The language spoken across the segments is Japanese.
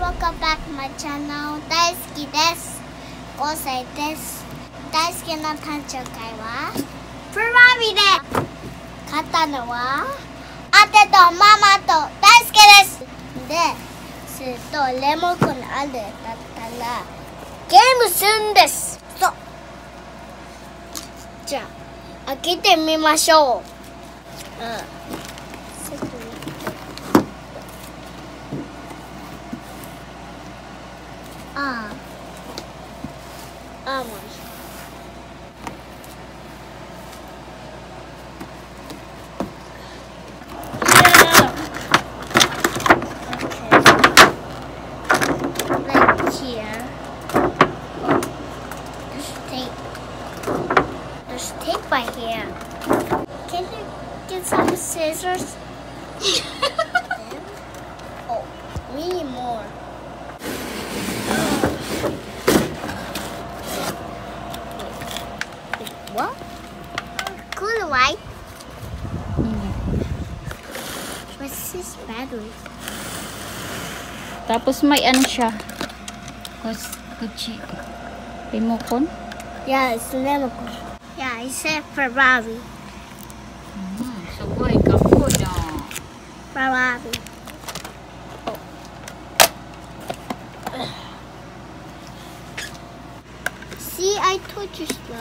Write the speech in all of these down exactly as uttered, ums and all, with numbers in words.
Welcome back to my channel. 大好きです。ごさいです。大好きな誕生会はフェラーリで買ったのはアテとママと大好きです。で、するとレモコンあるだったらゲームするんです。そう。じゃあ開けてみましょう。うん。ああ、アーモンド。Here. There's tape. There's tape right here. Can you get some scissors? Oh, we need more. What? Cool, right? What's this battery? Tapos may ano siya. Kutsi. Remote? Yeah, it's remote. Yeah, it said Ferrari. Hmm, sabay ka po na. Ferrari. Oh. See, I told you so.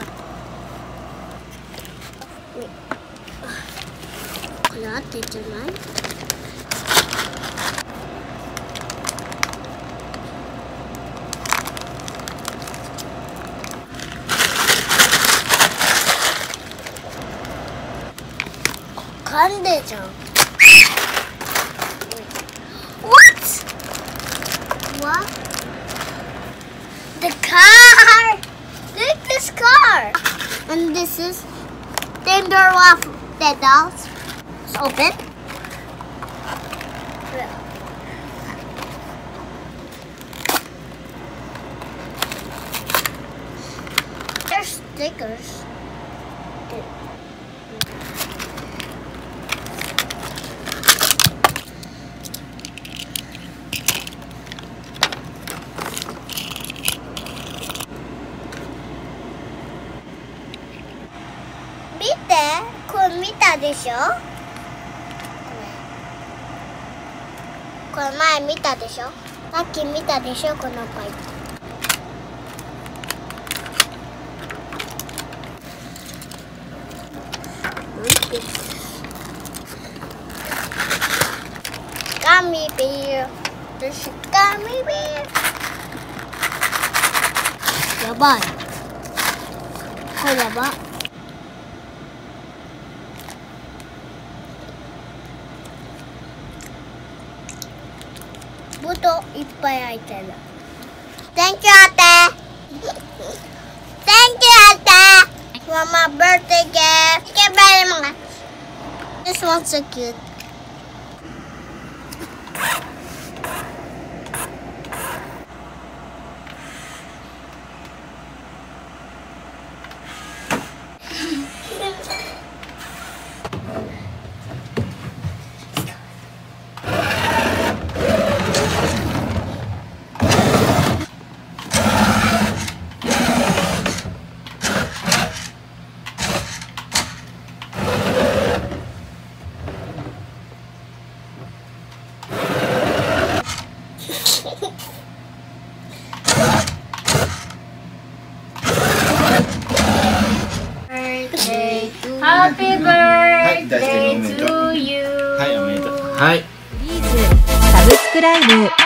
Wait. これ合ってんじゃない？噛んでじゃん。What? What? The car! Look, this car! And this is the door of the dolls. It's open. There's stickers.見て、これ見たでしょ？これ前見たでしょ？さっき見たでしょ、このパイプ。Gummy bear. There's a gummy bear. やばい。これやばい。ボトいっぱい開いてる。Thank you, Ate. Thank you, Ate. For my birthday gift. Thank you very much. This one's so cute. Happy birthday to you. はい、おめでとう。はい。 プリーズサブスクライブ。